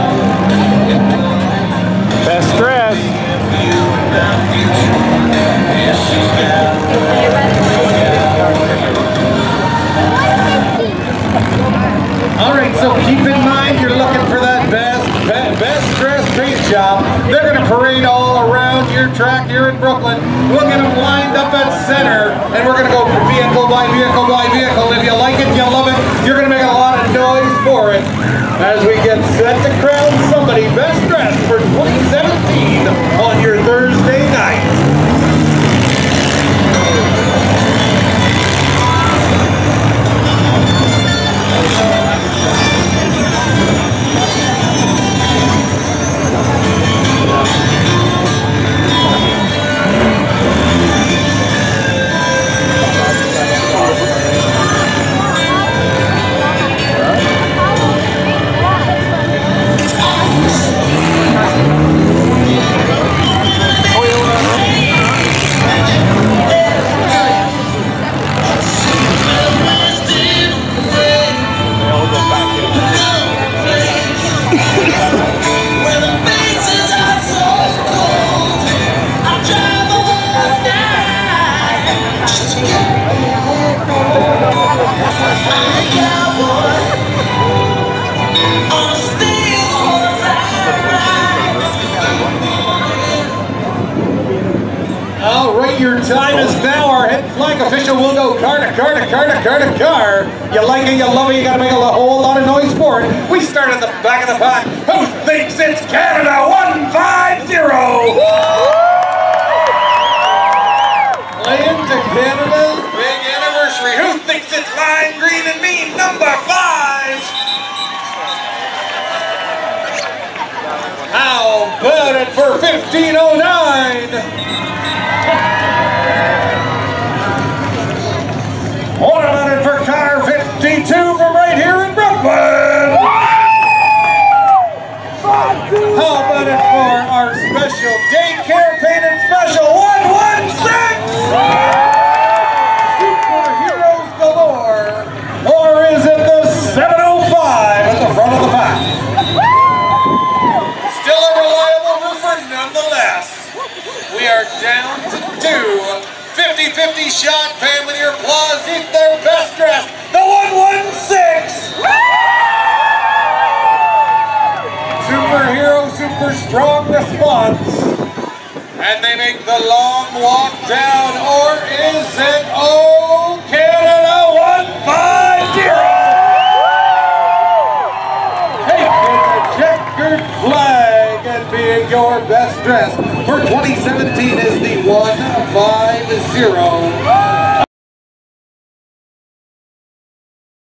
Best dress. All right, so keep in mind you're looking for that best dress paint job. They're going to parade all around your track here in Brooklyn. We'll get them lined up at center, and we're going to go vehicle by vehicle by vehicle. If you like it, you love it, you're going to make a lot of noise for it as we get set to crown somebody best dressed for 2017 on your Thursday night. Your time is now. Our head flag official will go car to car to car to car to car. You like it, you love it, you gotta make a whole lot of noise for it. We start at the back of the pack. Who thinks it's Canada 150? Playing to Canada's big anniversary. Who thinks it's lime green and mean number 5? How about it for 1509? What about it for car 52 from right here in Brooklyn? How about it for our special daycare painted special 116? Superheroes galore. Or is it the 705 at the front of the pack? Still a reliable roofer nonetheless. We are down to 2. 50-50 shot, pay with your applause if they're best dressed. The 116! Superhero, super strong response. And they make the long walk down, or is it, oh, Canada 150? Taking the checkered flag and being your best dressed for 2017 is the 150.